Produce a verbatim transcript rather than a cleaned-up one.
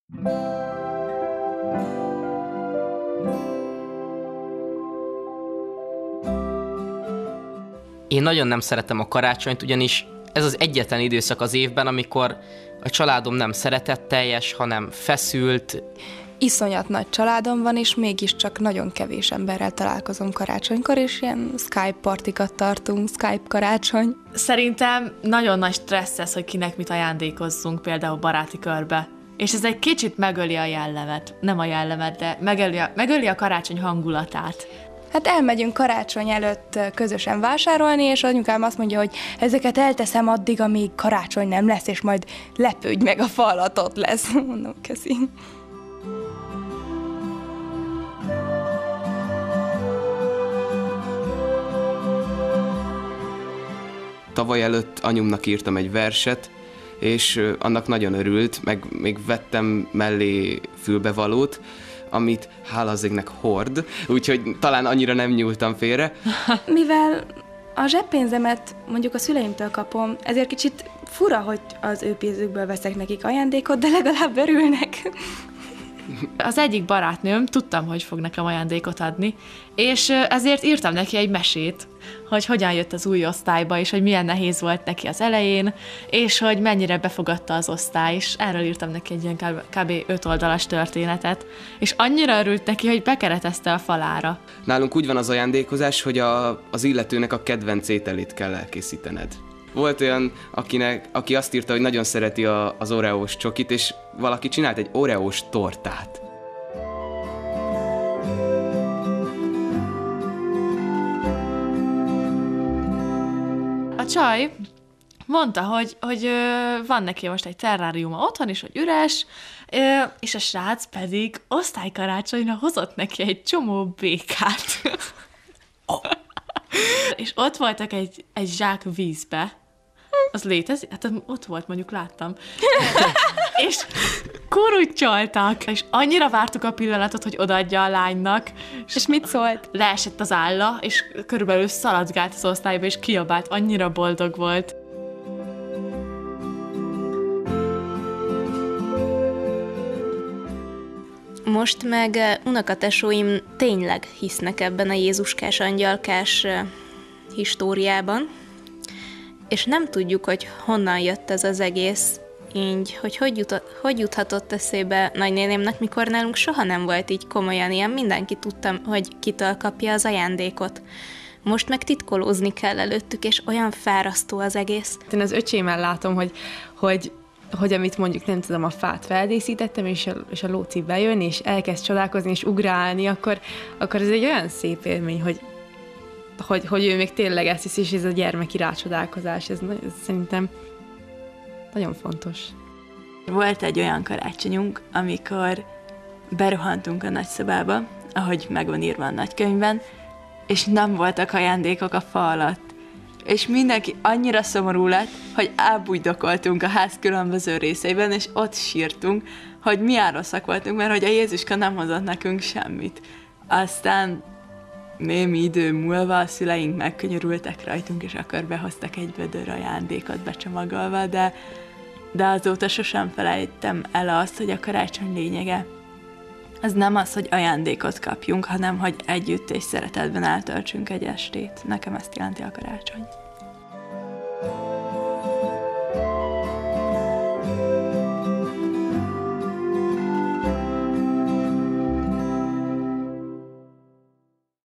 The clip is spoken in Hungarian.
Én nagyon nem szeretem a karácsonyt, ugyanis ez az egyetlen időszak az évben, amikor a családom nem szeretetteljes, hanem feszült. Iszonyat nagy családom van, és mégiscsak nagyon kevés emberrel találkozom karácsonykor, és ilyen Skype partikat tartunk, Skype karácsony. Szerintem nagyon nagy stressz ez, hogy kinek mit ajándékozzunk, például baráti körbe. És ez egy kicsit megöli a jellemet. Nem a jellemet, de megöli a, megöli a karácsony hangulatát. Hát elmegyünk karácsony előtt közösen vásárolni, és anyukám azt mondja, hogy ezeket elteszem addig, amíg karácsony nem lesz, és majd lepődj meg, a fa alatt ott lesz. Mondom, köszi. Tavaly előtt anyumnak írtam egy verset, és annak nagyon örült, meg még vettem mellé fülbevalót, amit hála az égnek hord, úgyhogy talán annyira nem nyúltam félre. Mivel a zseppénzemet mondjuk a szüleimtől kapom, ezért kicsit fura, hogy az ő pénzükből veszek nekik ajándékot, de legalább örülnek. Az egyik barátnőm, tudtam, hogy fog nekem ajándékot adni, és ezért írtam neki egy mesét, hogy hogyan jött az új osztályba, és hogy milyen nehéz volt neki az elején, és hogy mennyire befogadta az osztály, és erről írtam neki egy ilyen kb. öt oldalas történetet, és annyira örült neki, hogy bekeretezte a falára. Nálunk úgy van az ajándékozás, hogy a, az illetőnek a kedvenc ételét kell elkészítened. Volt olyan, akinek, aki azt írta, hogy nagyon szereti a, az oreós csokit, és valaki csinált egy oreós tortát. A csaj mondta, hogy, hogy ö, van neki most egy terráriuma otthon, és hogy üres, ö, és a srác pedig osztálykarácsonyra hozott neki egy csomó békát. Oh. És ott voltak egy, egy zsák vízbe. Az létezik? Hát ott volt, mondjuk láttam. És kurucsoltak, és annyira vártuk a pillanatot, hogy odaadja a lánynak. És mit szólt? Leesett az álla, és körülbelül szaladgált az osztályba, és kiabált, annyira boldog volt. Most meg unokatesóim tényleg hisznek ebben a Jézuskás, angyalkás históriában, és nem tudjuk, hogy honnan jött ez az egész, így, hogy hogy, jut, hogy juthatott eszébe nagynénémnek, mikor nálunk soha nem volt így komolyan ilyen, mindenki tudta, hogy kitől kapja az ajándékot. Most meg titkolózni kell előttük, és olyan fárasztó az egész. Én az öcsémmel látom, hogy, hogy hogy amit mondjuk nem tudom, a fát feldíszítettem, és a, és a Lóci bejön, és elkezd csodálkozni, és ugrálni, akkor, akkor ez egy olyan szép élmény, hogy, hogy, hogy ő még tényleg ezt hiszi, és ez a gyermeki rácsodálkozás, ez, ez szerintem nagyon fontos. Volt egy olyan karácsonyunk, amikor berohantunk a nagyszobába, ahogy meg van írva a nagykönyvben, és nem voltak ajándékok a fa alatt. És mindenki annyira szomorú lett, hogy elbújdokoltunk a ház különböző részeiben, és ott sírtunk, hogy milyen rosszak voltunk, mert hogy a Jézuska nem hozott nekünk semmit. Aztán némi idő múlva a szüleink megkönyörültek rajtunk, és akkor behoztak egy vödör ajándékot becsomagolva, de, de azóta sosem felejtem el azt, hogy a karácsony lényege az nem az, hogy ajándékot kapjunk, hanem hogy együtt és szeretetben eltöltsünk egy estét. Nekem ezt jelenti a karácsony.